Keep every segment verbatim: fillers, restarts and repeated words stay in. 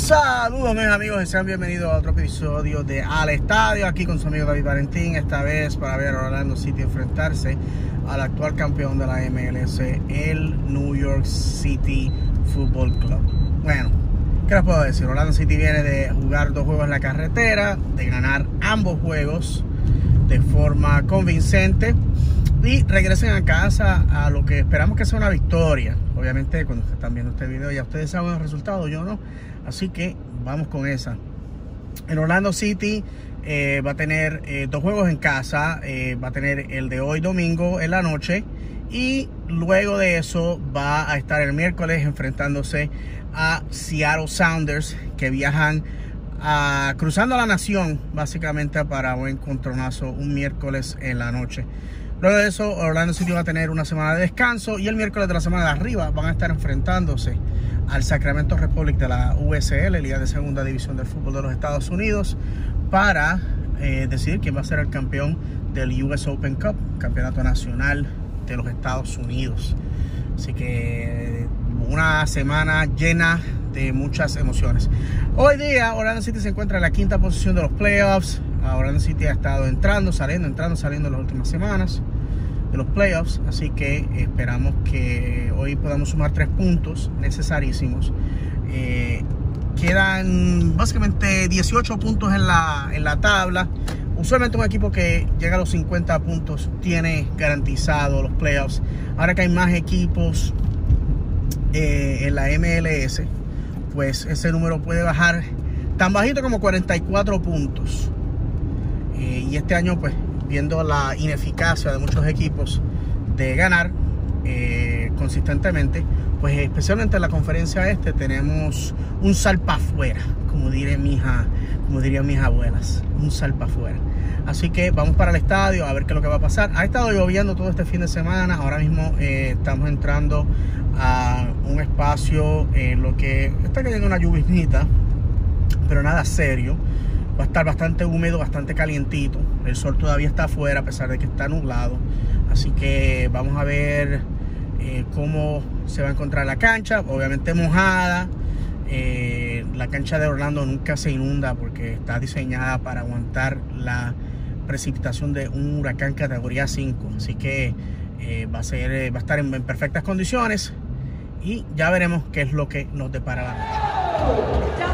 Saludos mis amigos y sean bienvenidos a otro episodio de Al Estadio, aquí con su amigo David Valentín, esta vez para ver a Orlando City enfrentarse al actual campeón de la M L S, el New York City Football Club. Bueno, ¿qué les puedo decir? Orlando City viene de jugar dos juegos en la carretera, de ganar ambos juegos de forma convincente y regresen a casa a lo que esperamos que sea una victoria. Obviamente cuando ustedes están viendo este video ya ustedes saben el resultado, yo no, así que vamos con esa. En Orlando City eh, va a tener eh, dos juegos en casa, eh, va a tener el de hoy domingo en la noche y luego de eso va a estar el miércoles enfrentándose a Seattle Sounders, que viajan a, cruzando la nación básicamente para un encontronazo un miércoles en la noche. Luego de eso, Orlando City va a tener una semana de descanso y el miércoles de la semana de arriba van a estar enfrentándose al Sacramento Republic de la U S L, Liga de Segunda División del Fútbol de los Estados Unidos, para eh, decidir quién va a ser el campeón del U S Open Cup, Campeonato Nacional de los Estados Unidos. Así que una semana llena de muchas emociones. Hoy día Orlando City se encuentra en la quinta posición de los playoffs. Orlando City ha estado entrando, saliendo, entrando, saliendo en las últimas semanas de los playoffs, así que esperamos que hoy podamos sumar tres puntos necesariísimos. Eh, quedan básicamente dieciocho puntos en la, en la tabla. Usualmente un equipo que llega a los cincuenta puntos tiene garantizado los playoffs. Ahora que hay más equipos eh, en la M L S, pues ese número puede bajar tan bajito como cuarenta y cuatro puntos. Eh, y este año, pues, viendo la ineficacia de muchos equipos de ganar eh, consistentemente, pues especialmente en la conferencia este tenemos un sal pa' afuera, como diré mi hija, como dirían mis abuelas, un sal pa' afuera. Así que vamos para el estadio a ver qué es lo que va a pasar. Ha estado lloviendo todo este fin de semana. Ahora mismo eh, estamos entrando a un espacio en lo que está cayendo una lluviznita, pero nada serio. Va a estar bastante húmedo, bastante calientito. El sol todavía está afuera a pesar de que está nublado. Así que vamos a ver eh, cómo se va a encontrar la cancha. Obviamente mojada. Eh, la cancha de Orlando nunca se inunda porque está diseñada para aguantar la precipitación de un huracán categoría cinco. Así que eh, va a ser, eh, va a estar en, en perfectas condiciones. Y ya veremos qué es lo que nos depara la noche.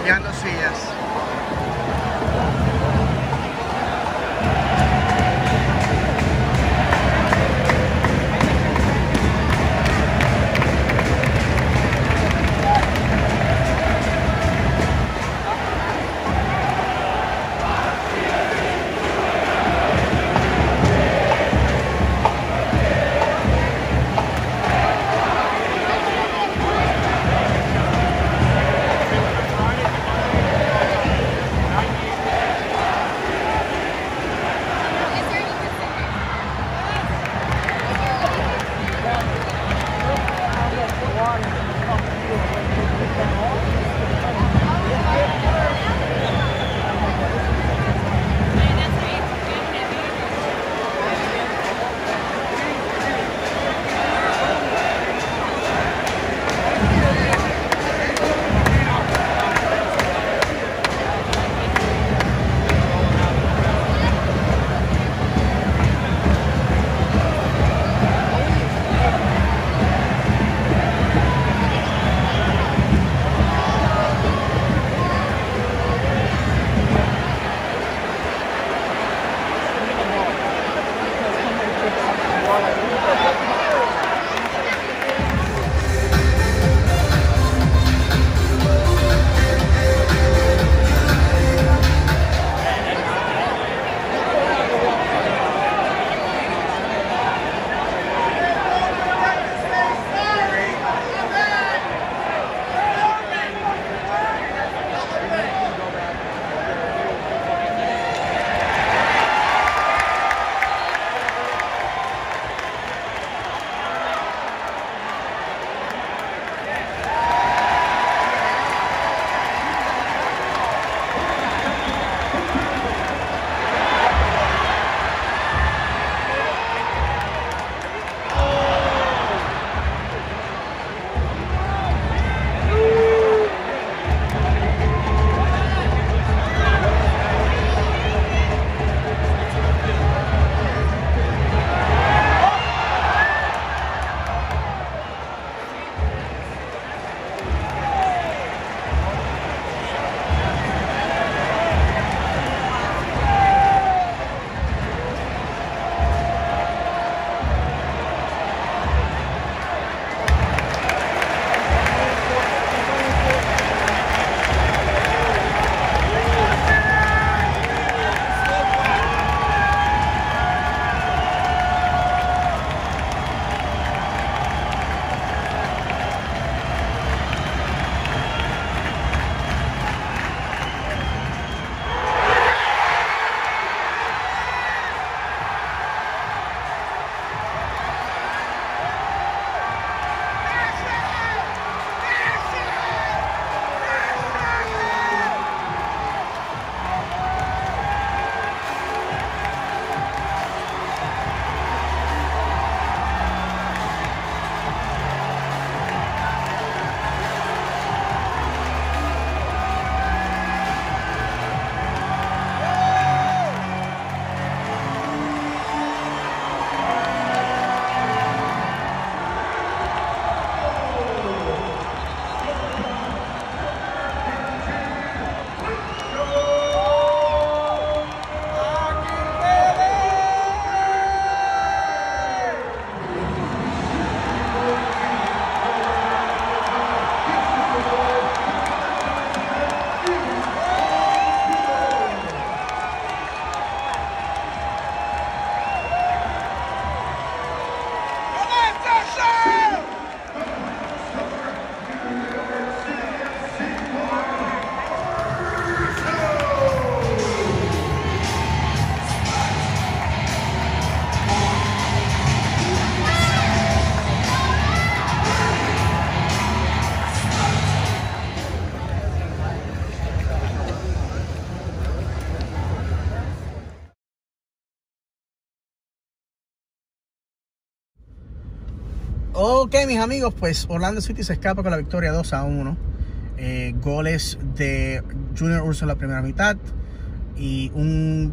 limpiando sillas. Ok, mis amigos, pues Orlando City se escapa con la victoria dos a uno. Eh, goles de Junior Urso en la primera mitad y un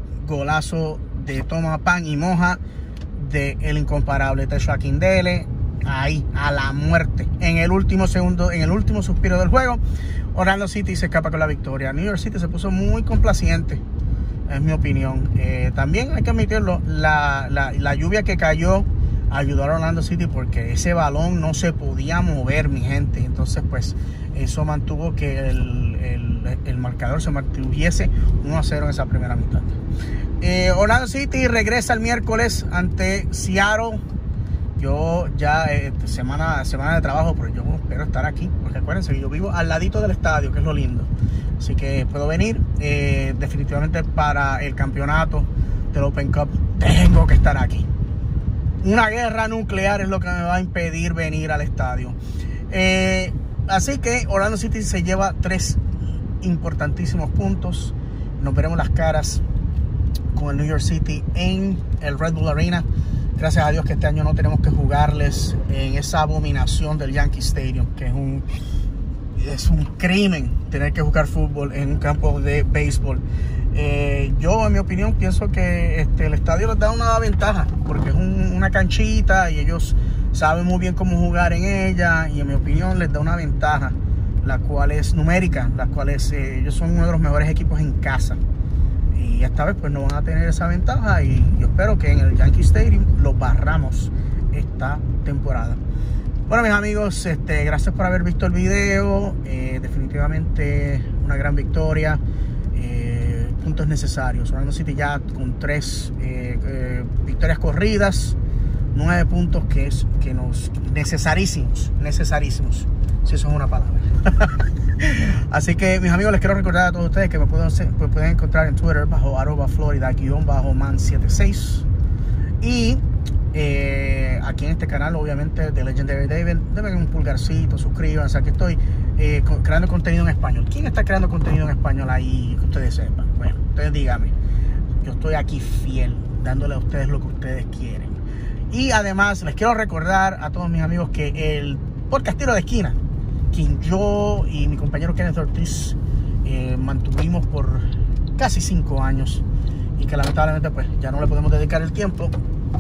golazo de Toma Pan y Moja de el incomparable Teshua Kindele. ahí, a la muerte. En el último segundo, en el último suspiro del juego, Orlando City se escapa con la victoria. New York City se puso muy complaciente, es mi opinión. Eh, también hay que admitirlo, la, la, la lluvia que cayó ayudó a Orlando City porque ese balón no se podía mover, mi gente. Entonces, pues, eso mantuvo que el, el, el marcador se mantuviese uno a cero en esa primera mitad. Eh, Orlando City regresa el miércoles ante Seattle. Yo ya, eh, semana, semana de trabajo, pero yo espero estar aquí, porque acuérdense que yo vivo al ladito del estadio, que es lo lindo. Así que puedo venir. Eh, definitivamente para el campeonato del Open Cup tengo que estar aquí. Una guerra nuclear es lo que me va a impedir venir al estadio. Eh, así que Orlando City se lleva tres importantísimos puntos. Nos veremos las caras con el New York City en el Red Bull Arena. Gracias a Dios que este año no tenemos que jugarles en esa abominación del Yankee Stadium, que es un, es un crimen tener que jugar fútbol en un campo de béisbol. Eh, yo, en mi opinión, pienso que este, el estadio les da una ventaja, porque es un, una canchita y ellos saben muy bien cómo jugar en ella, y en mi opinión les da una ventaja, la cual es numérica, la cual es, eh, ellos son uno de los mejores equipos en casa. Y esta vez pues no van a tener esa ventaja, y yo espero que en el Yankee Stadium los barramos esta temporada. Bueno, mis amigos, este, gracias por haber visto el video. Eh, definitivamente una gran victoria. Eh, puntos necesarios. Orlando City ya con tres eh, eh, victorias corridas, nueve puntos que es que nos necesarísimos, necesarísimos, si eso es una palabra. Así que, mis amigos, les quiero recordar a todos ustedes que me pueden, me pueden encontrar en Twitter bajo arroba Florida guión bajo man setenta y seis, y eh, aquí en este canal, obviamente, de Legendary David. Denme un pulgarcito, suscríbanse. Aquí estoy eh, creando contenido en español. ¿Quién está creando contenido en español ahí que ustedes sepan? Bueno, ustedes díganme. Yo estoy aquí fiel, dándole a ustedes lo que ustedes quieren. Y además les quiero recordar a todos mis amigos que el podcast Tiro de Esquina, quien yo y mi compañero Kenneth Ortiz eh, mantuvimos por casi cinco años, y que lamentablemente pues ya no le podemos dedicar el tiempo,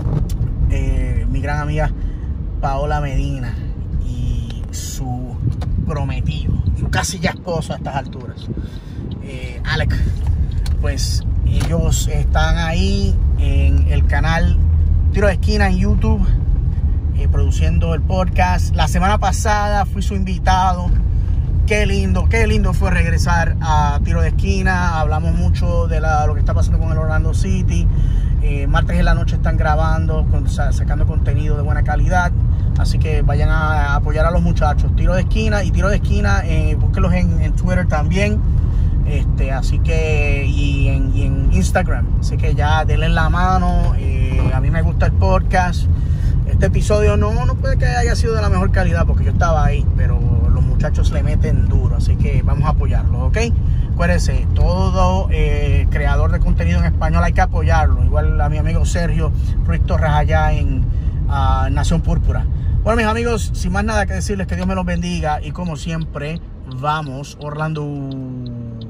eh, mi gran amiga Paola Medina y su prometido, su casi ya esposo a estas alturas, eh, Alec, pues ellos están ahí en el canal Tiro de Esquina en YouTube, eh, produciendo el podcast. La semana pasada fui su invitado. Qué lindo, qué lindo fue regresar a Tiro de Esquina. Hablamos mucho de la, lo que está pasando con el Orlando City. Eh, martes en la noche están grabando, con, sacando contenido de buena calidad. Así que vayan a apoyar a los muchachos. Tiro de Esquina y Tiro de Esquina, eh, búsquenlos en, en Twitter también. Este, así que, y en, y en Instagram. Así que ya denle la mano. Eh, a mí me gusta el podcast. Este episodio no, no puede que haya sido de la mejor calidad, porque yo estaba ahí, pero los muchachos le meten duro, así que vamos a apoyarlos, ¿ok? Acuérdense, todo eh, creador de contenido en español hay que apoyarlo. Igual a mi amigo Sergio Ruiz Torres allá en uh, Nación Púrpura. Bueno, mis amigos, sin más nada que decirles, que Dios me los bendiga, y como siempre, vamos Orlando.